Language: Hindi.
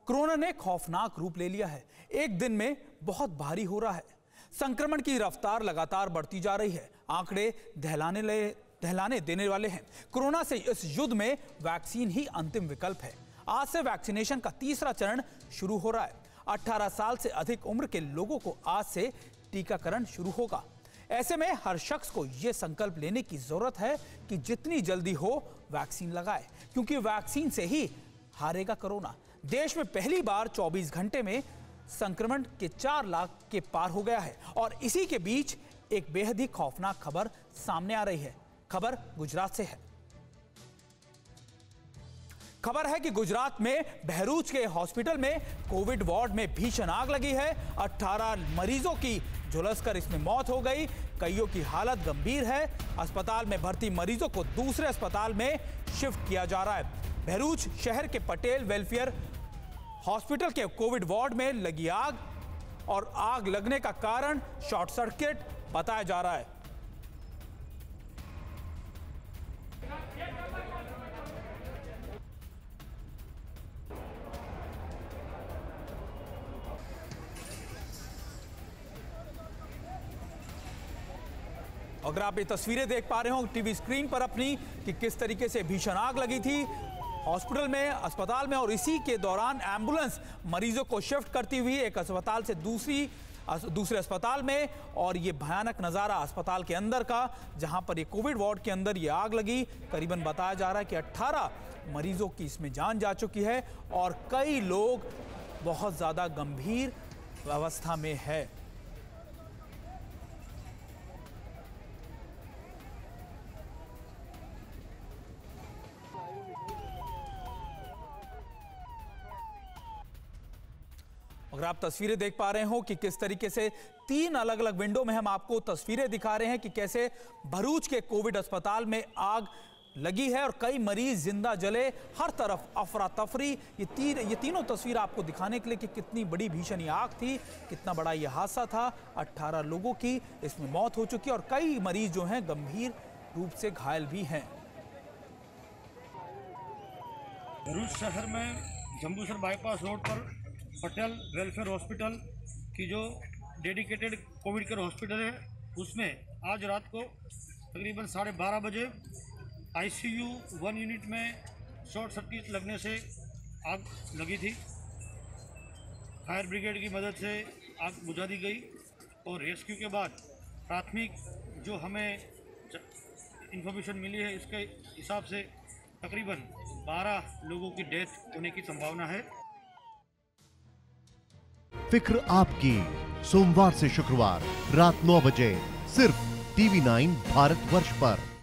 कोरोना ने खौफनाक रूप ले लिया है। एक दिन में बहुत भारी हो रहा है। संक्रमण की रफ्तार लगातार बढ़ती जा रही है। आंकड़े दहलाने देने वाले हैं। कोरोना से इस युद्ध में वैक्सीन ही अंतिम विकल्प है। आज से वैक्सीनेशन का तीसरा चरण शुरू हो रहा है। 18 साल से अधिक उम्र के लोगों को आज से टीकाकरण शुरू होगा। ऐसे में हर शख्स को यह संकल्प लेने की जरूरत है कि जितनी जल्दी हो वैक्सीन लगाए, क्योंकि वैक्सीन से ही हारेगा कोरोना। देश में पहली बार 24 घंटे में संक्रमण के 4 लाख के पार हो गया है और इसी के बीच एक बेहद ही खौफनाक खबर सामने आ रही है। खबर गुजरात से है। खबर है कि गुजरात में बहरूच के हॉस्पिटल में कोविड वार्ड में भीषण आग लगी है। 18 मरीजों की झुलसकर इसमें मौत हो गई। कईयों की हालत गंभीर है। अस्पताल में भर्ती मरीजों को दूसरे अस्पताल में शिफ्ट किया जा रहा है। बहरूच शहर के पटेल वेलफेयर हॉस्पिटल के कोविड वार्ड में लगी आग और आग लगने का कारण शॉर्ट सर्किट बताया जा रहा है। अगर आप ये तस्वीरें देख पा रहे हो टीवी स्क्रीन पर अपनी कि किस तरीके से भीषण आग लगी थी हॉस्पिटल में, अस्पताल में, और इसी के दौरान एम्बुलेंस मरीजों को शिफ्ट करती हुई एक अस्पताल से दूसरे अस्पताल में। और ये भयानक नज़ारा अस्पताल के अंदर का, जहां पर ये कोविड वार्ड के अंदर ये आग लगी। करीबन बताया जा रहा है कि 18 मरीजों की इसमें जान जा चुकी है और कई लोग बहुत ज़्यादा गंभीर अवस्था में है। अगर आप तस्वीरें देख पा रहे हो कि किस तरीके से 3 अलग अलग विंडो में हम आपको तस्वीरें दिखा रहे हैं कि कैसे भरूच के कोविड अस्पताल में आग लगी है और कई मरीज जिंदा जले। हर तरफ अफरा तफरी। ये तीनों तस्वीर आपको दिखाने के लिए कि कितनी बड़ी भीषण ये आग थी, कितना बड़ा ये हादसा था। 18 लोगों की इसमें मौत हो चुकी है और कई मरीज जो हैं गंभीर रूप से घायल भी हैं। भरूच शहर में जम्बूसर बाईपास रोड पर पटेल वेलफेयर हॉस्पिटल की जो डेडिकेटेड कोविड केयर हॉस्पिटल है, उसमें आज रात को तकरीबन 12:30 बजे ICU 1 यूनिट में शॉर्ट सर्किट लगने से आग लगी थी। फायर ब्रिगेड की मदद से आग बुझा दी गई और रेस्क्यू के बाद प्राथमिक जो हमें इंफॉर्मेशन मिली है, इसके हिसाब से तकरीबन 12 लोगों की डेथ होने की संभावना है। फिक्र आपकी, सोमवार से शुक्रवार रात 9 बजे सिर्फ TV9 भारतवर्ष पर।